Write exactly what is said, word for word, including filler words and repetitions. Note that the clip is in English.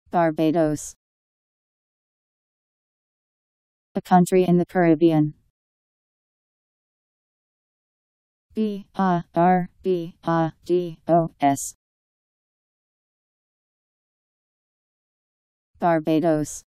Barbados. A country in the Caribbean. B A R B A D O S. Barbados.